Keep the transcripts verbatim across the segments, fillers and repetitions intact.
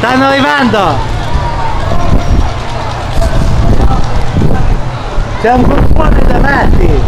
Stanno arrivando! C'è un gruppone davanti!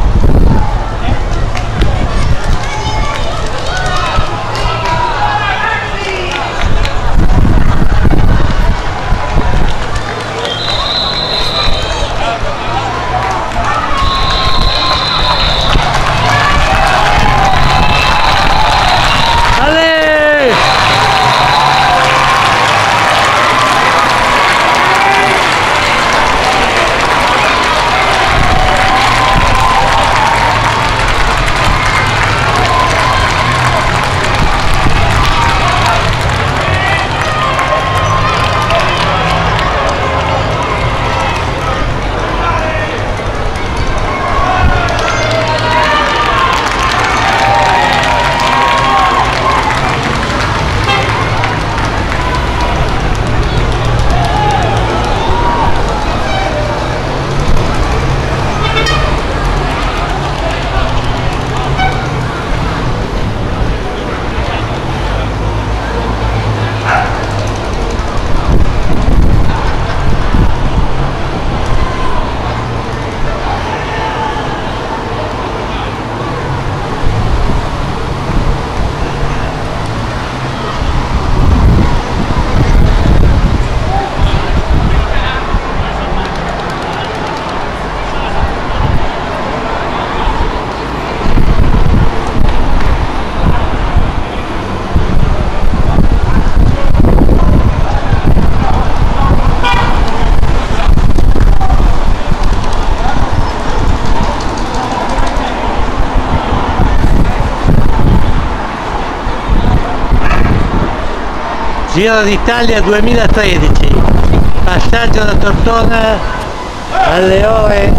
Giro d'Italia duemilatredici, passaggio da Tortona alle ore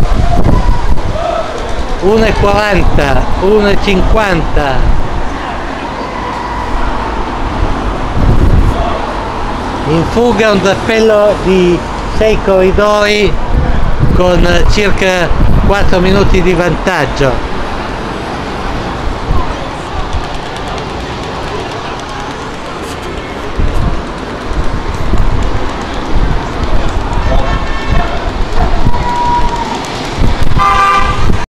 una e quaranta, una e cinquanta. In fuga un drappello di sei corridori con circa quattro minuti di vantaggio.